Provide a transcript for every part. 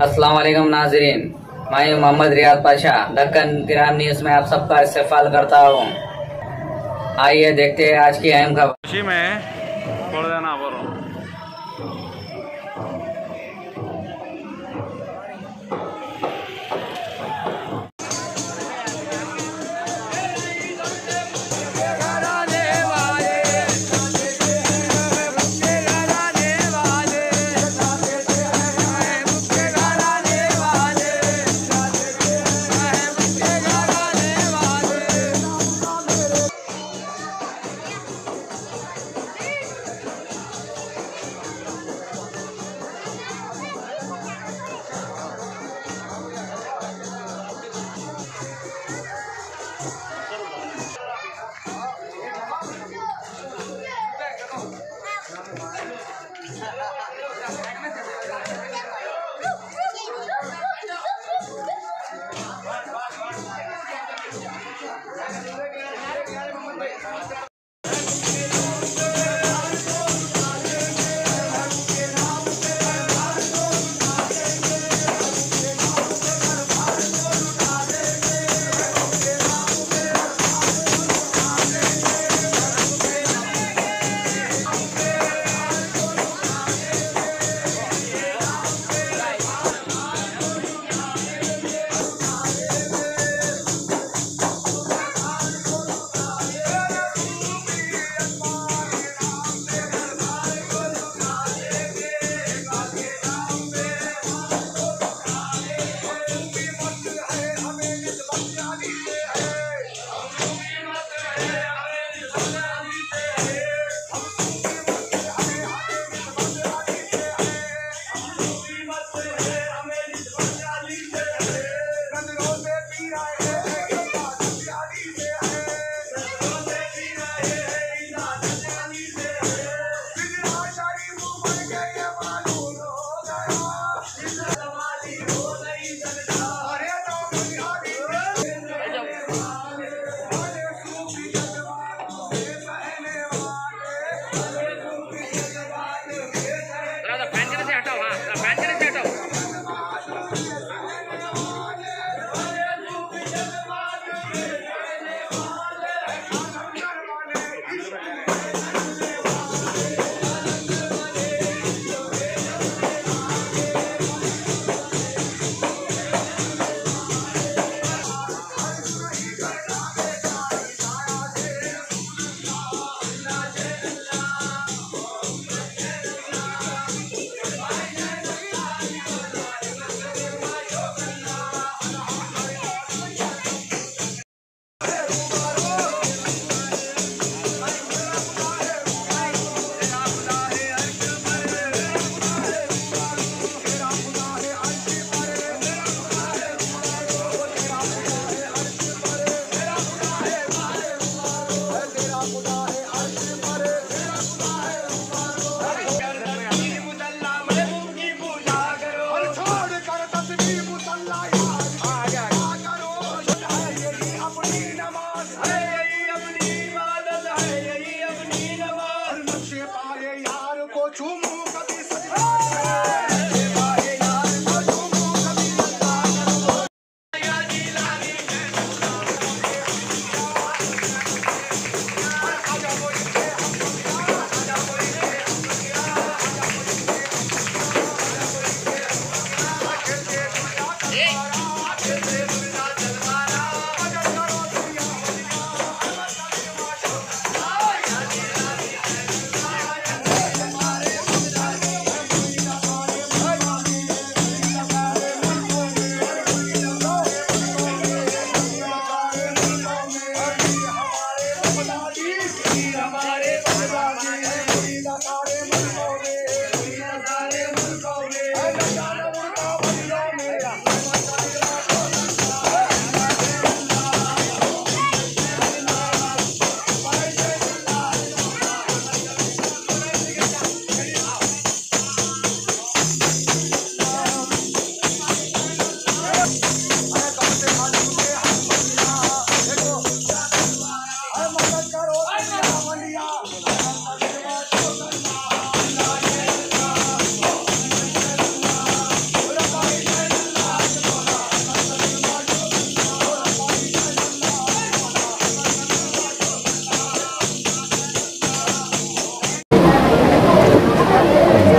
अस्सलाम वालेकुम नाजरीन, मैं मोहम्मद रियाद पाशा दक्कन तिरान न्यूज़ में आप सबका इस्तेफाल करता हूँ। आइए देखते हैं आज की अहम खबर।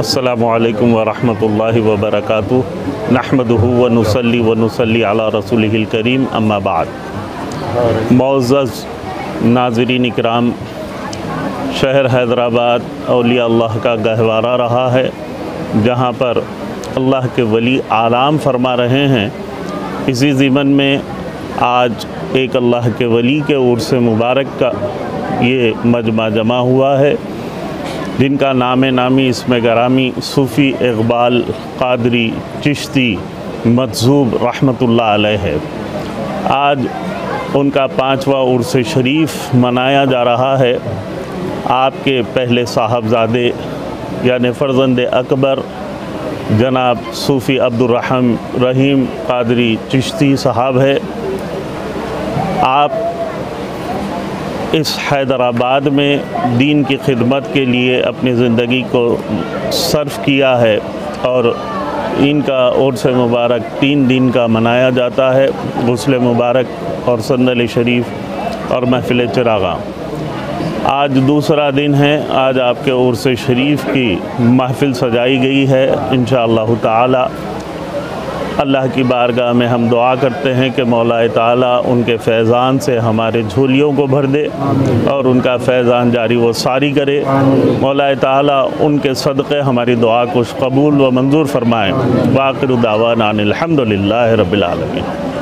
अस्सलामु अलैकुम व रहमतुल्लाहि व बरकातुहू नहमदुहु व नुसल्ली अला रसूलिहिल करीम अम्मा बाद। मुअज़्ज़ज़ नाज़रीन इकराम, शहर हैदराबाद औलिया अल्लाह का गहवारा रहा है, जहाँ पर अल्लाह के वली आराम फरमा रहे हैं। इसी ज़िमन में आज एक अल्लाह के वली के उर्स मुबारक का ये मजमा जमा हुआ है, जिनका नामी इसमें गरामी सूफ़ी इक़बाल क़ादरी चिश्ती मज़ूब रहमतुल्लाह अलैह है। आज उनका 5वां उर्स शरीफ मनाया जा रहा है। आपके पहले साहबज़ादे यानी फ़ारज़न दे अकबर जनाब सूफ़ी अब्दुल रहीम क़ादरी चिश्ती साहब है। आप इस हैदराबाद में दीन की खिदमत के लिए अपनी ज़िंदगी को सर्फ किया है और इनका उर्स मुबारक 3 दिन का मनाया जाता है। गुस्ल मुबारक और संदल शरीफ और महफ़िल चिरागा। आज दूसरा दिन है। आज आपके उर्स शरीफ की महफ़िल सजाई गई है। इंशाअल्लाह ताला अल्लाह की बारगाह में हम दुआ करते हैं कि मौला ताला उनके फैज़ान से हमारे झोलियों को भर दे और उनका फैज़ान जारी व सारी करे। मौला ताला उनके सदक़े हमारी दुआ को कबूल व मंजूर फरमाएँ। वाक़िरु दावाना अनिल हम्दुलिल्लाहि रब्बिल आलमीन।